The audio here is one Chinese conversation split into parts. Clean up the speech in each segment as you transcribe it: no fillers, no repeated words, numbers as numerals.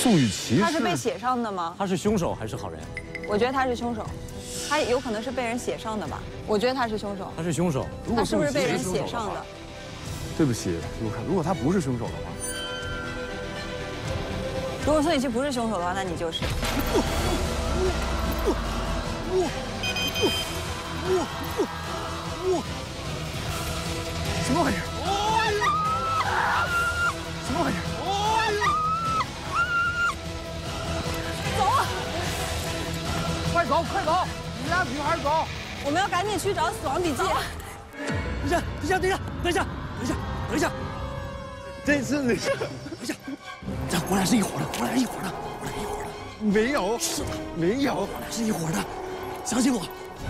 宋雨琦， 他是被写上的吗？ 他是凶手还是好人？ 我觉得他是凶手，他有可能是被人写上的吧？我觉得他是凶手。 他是凶手。 他是不是被人写上的？ 对不起，卢卡，如果他不是凶手的话， 如果宋雨琦不是凶手的话，那你就是。 什么玩意儿？什么玩意儿？ 走啊！ 快走，快走！你俩女孩走！ 我们要赶紧去找死亡笔记。 等一下！ 这次你， 我俩是一伙的， 没有， 是的， 没有， 我俩是一伙的，相信我。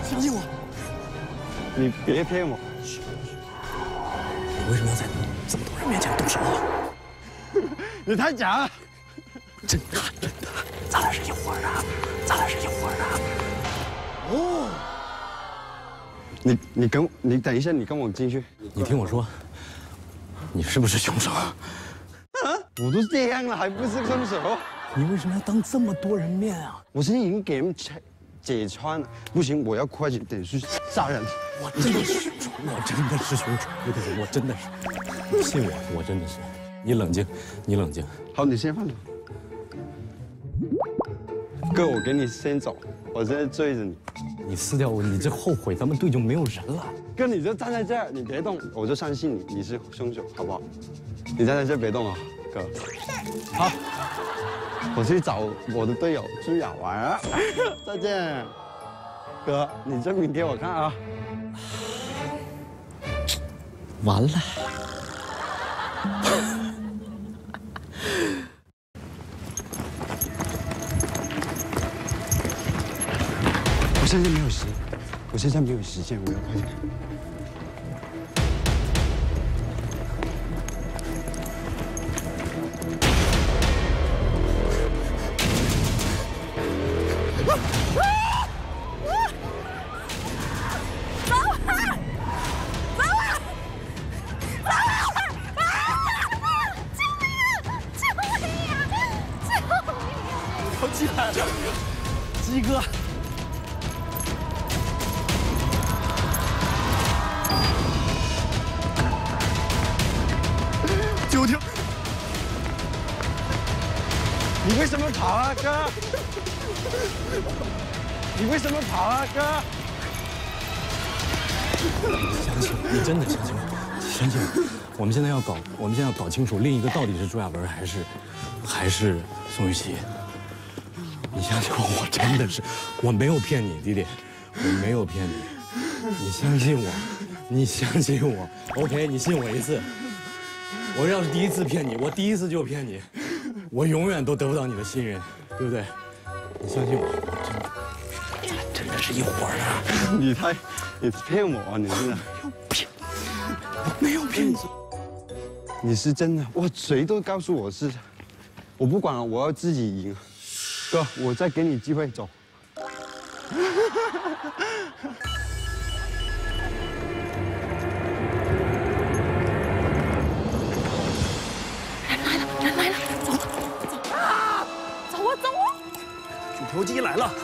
你别骗我！ 你为什么要在这么多人面前动手啊？ 你太假了！ 真的，咱俩是一伙的。 哦，你等一下，你跟我进去。 你听我说，你是不是凶手？ 啊！我都这样了，还不是凶手？ 你为什么要当这么多人面啊？ 我现在已经给人解穿了，不行，我要快点去杀人。 我真的是凶手，我真的是，信我真的是。你冷静。 好，你先放手。哥，我给你先走，我现在追着你。 你撕掉我，你这后悔，咱们队就没有人了。 哥，你就站在这儿，你别动，我就相信你是凶手，好不好？你站在这儿别动啊，哥。好，我去找我的队友朱雅玩啊。再见，哥，你证明给我看啊。 完了。 我现在没有时间，我要快点。 跑起来了，鸡哥。 救救！你为什么跑啊，哥？你为什么跑啊，哥？ 相信我，你真的相信我，相信我。我们现在要搞清楚另一个到底是朱亚文还是宋雨琦。你相信我，我真的是，我没有骗你，弟弟，我没有骗你。你相信我，你相信我。OK， 你信我一次。我要是第一次骗你，我第一次就骗你，我永远都得不到你的信任，对不对？你相信我，我真的是一伙的。 你骗我，你真的没有骗你， 你是真的，谁都告诉我是，我不管了，我要自己赢。哥，我再给你机会，走。 人来了，走啊！举头机来了。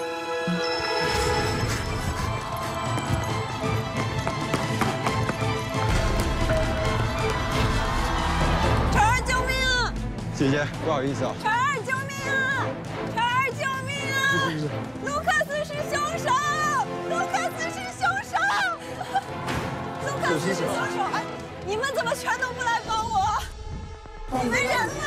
晨儿，救命啊！ 姐姐，不好意思啊。 晨儿，救命啊！晨儿，救命啊！卢克斯是凶手！卢克斯是凶手！卢克斯是凶手！哎，你们怎么全都不来帮我？你们人呢？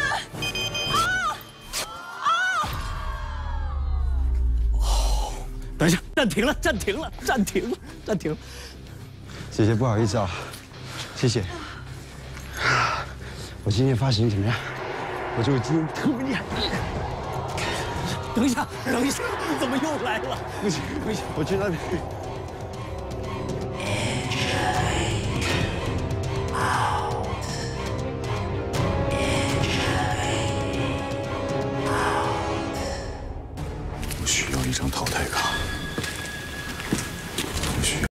等一下，暂停了。 姐姐，不好意思啊，谢谢。我今天发型怎么样？我觉得我今天特别厉害。 等一下，你怎么又来了？ 不行，我去那边。